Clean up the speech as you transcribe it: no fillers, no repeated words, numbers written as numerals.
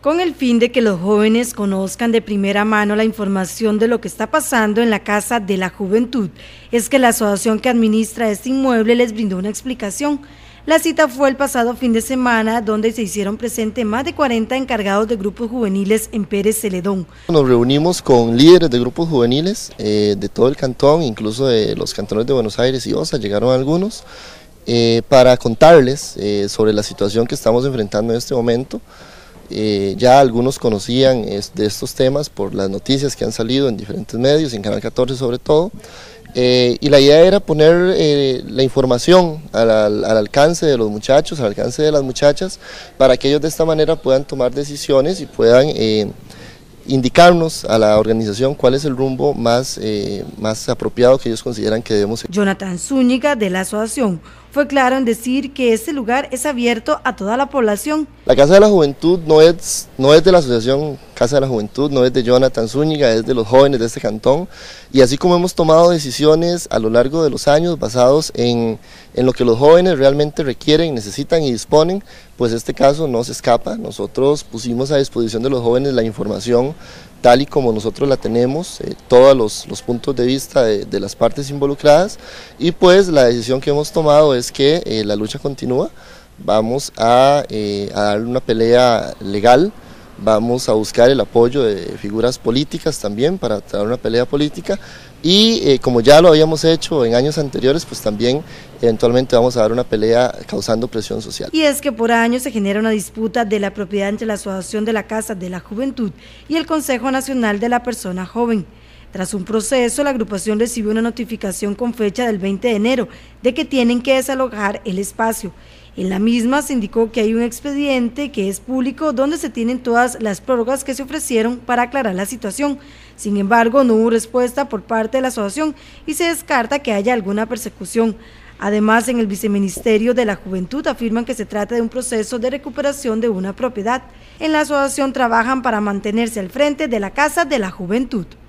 Con el fin de que los jóvenes conozcan de primera mano la información de lo que está pasando en la Casa de la Juventud, es que la asociación que administra este inmueble les brindó una explicación. La cita fue el pasado fin de semana, donde se hicieron presentes más de 40 encargados de grupos juveniles en Pérez Celedón. Nos reunimos con líderes de grupos juveniles de todo el cantón, incluso de los cantones de Buenos Aires y Osa, llegaron algunos, para contarles sobre la situación que estamos enfrentando en este momento. Ya algunos conocían de estos temas por las noticias que han salido en diferentes medios, en Canal 14 sobre todo, y la idea era poner la información al alcance de los muchachos, al alcance de las muchachas, para que ellos de esta manera puedan tomar decisiones y puedan indicarnos a la organización cuál es el rumbo más apropiado que ellos consideran que debemos seguir. Jonathan Zúñiga, de la asociación, fue claro en decir que este lugar es abierto a toda la población. La Casa de la Juventud no es de la asociación Casa de la Juventud, no es de Jonathan Zúñiga, es de los jóvenes de este cantón, y así como hemos tomado decisiones a lo largo de los años basados en lo que los jóvenes realmente requieren, necesitan y disponen, pues este caso no se escapa. Nosotros pusimos a disposición de los jóvenes la información tal y como nosotros la tenemos, todos los puntos de vista de las partes involucradas, y pues la decisión que hemos tomado es que la lucha continúa. Vamos a dar una pelea legal, vamos a buscar el apoyo de figuras políticas también para dar una pelea política, y como ya lo habíamos hecho en años anteriores, pues también eventualmente vamos a dar una pelea causando presión social. Y es que por años se genera una disputa de la propiedad entre la Asociación de la Casa de la Juventud y el Consejo Nacional de la Persona Joven. Tras un proceso, la agrupación recibió una notificación con fecha del 20 de enero de que tienen que desalojar el espacio. En la misma se indicó que hay un expediente que es público donde se tienen todas las prórrogas que se ofrecieron para aclarar la situación. Sin embargo, no hubo respuesta por parte de la asociación y se descarta que haya alguna persecución. Además, en el Viceministerio de la Juventud afirman que se trata de un proceso de recuperación de una propiedad. En la asociación trabajan para mantenerse al frente de la Casa de la Juventud.